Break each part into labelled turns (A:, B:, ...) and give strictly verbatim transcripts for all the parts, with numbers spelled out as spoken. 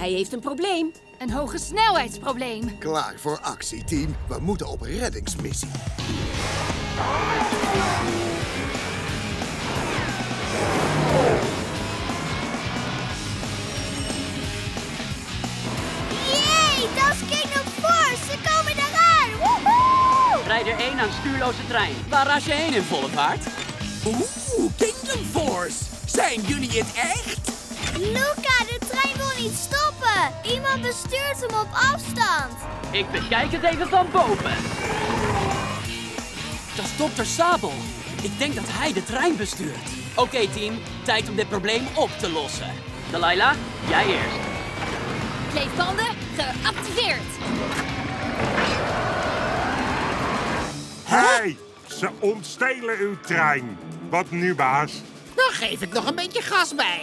A: Hij heeft een probleem.
B: Een hoge snelheidsprobleem.
C: Klaar voor actie, team. We moeten op reddingsmissie.
D: Jee, dat is Kingdom Force. Ze komen eraan. Woehoe!
E: Rijder één aan stuurloze trein.
F: Waar ras je heen in volle vaart?
G: Oeh, Kingdom Force. Zijn jullie het echt?
D: Luca, de trein wil niet stoppen. Iemand bestuurt hem op afstand.
E: Ik bekijk het even van boven.
F: Dat is dokter Sabel. Ik denk dat hij de trein bestuurt. Oké, okay, team. Tijd om dit probleem op te lossen.
E: Delilah, jij eerst.
B: Kleefbanden geactiveerd.
H: Hey, ze ontstelen uw trein. Wat nu, baas?
G: Dan geef ik nog een beetje gas bij.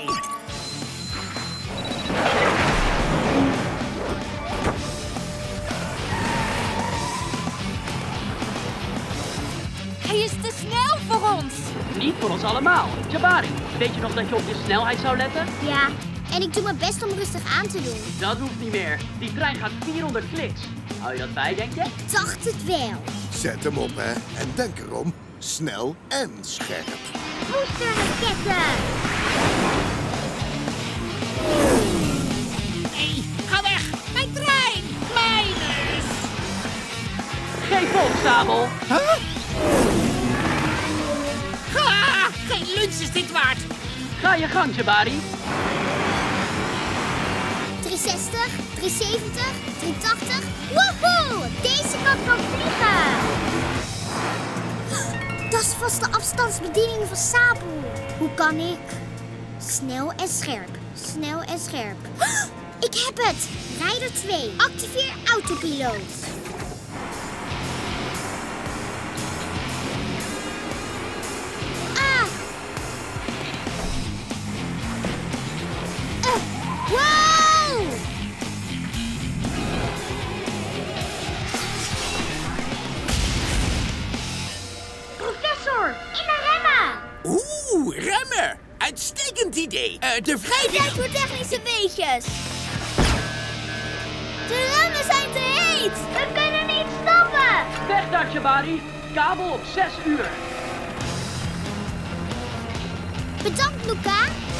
B: Hij is te snel voor ons.
E: Niet voor ons allemaal. Jabari, weet je nog dat je op je snelheid zou letten?
D: Ja, en ik doe mijn best om rustig aan te doen.
E: Dat hoeft niet meer. Die trein gaat vierhonderd kliks. Hou je dat bij, denk je?
D: Dacht het wel.
C: Zet hem op, hè. En denk erom, snel en scherp.
D: Boosterraketten!
G: Hey, ga weg. Mijn trein. Mijnus.
E: Geef op, Sabel.
G: Huh? Ah, geen lunch is dit waard.
E: Ga je gang, Jabari.
D: driehonderdzestig, driehonderdzeventig, driehonderdtachtig. Woehoe! Deze kan kan vliegen! Dat is vast de afstandsbediening van Sabel. Hoe kan ik? Snel en scherp. Snel en scherp. Ik heb het! Rijder twee. Activeer autopiloot. Ah! Uh, wow! Professor, in de remmen!
G: Oeh, remmen. Uitstekend idee. Uh, de wrijving...
D: Kijk voor technische weetjes. De remmen zijn te heet. We kunnen niet stoppen.
E: Weg daar, Jabari. Kabel op zes uur.
D: Bedankt, Luca.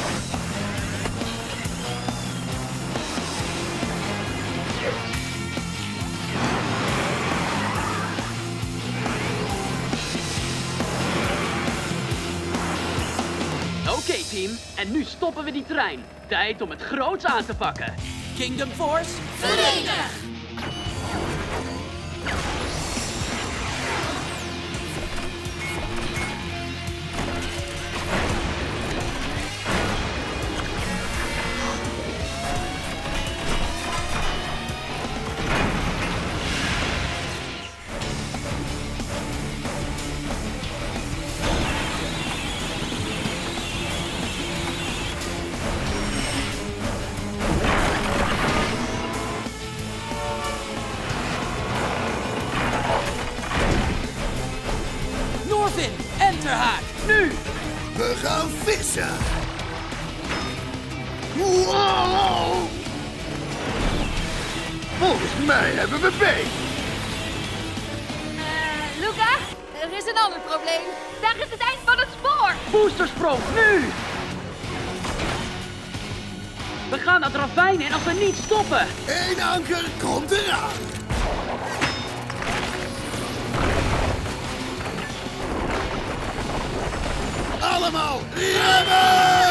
E: Oké, okay, team. En nu stoppen we die trein. Tijd om het groots aan te pakken.
F: Kingdom Force,
B: Verenig!
F: Norvin, enterhaak, nu!
C: We gaan vissen. Wow! Volgens mij hebben we beet.
B: Uh, Luca, er is een ander probleem. Daar is het eind van het spoor.
E: Boostersprong, nu! We gaan dat ravijn in als we niet stoppen.
C: Eén anker komt eraan. Allemaal remmen!